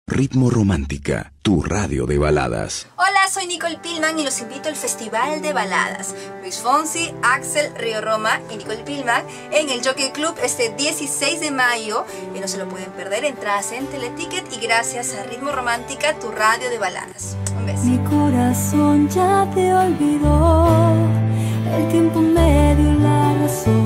Ritmo Romántica, tu radio de baladas. Hola, soy Nicole Pillman y los invito al Festival de Baladas. Luis Fonsi, Axel, Río Roma y Nicole Pillman en el Jockey Club este 16 de mayo. Y no se lo pueden perder, entradas en Teleticket y gracias a Ritmo Romántica, tu radio de baladas. Un beso. Mi corazón ya te olvidó, el tiempo me dio la razón.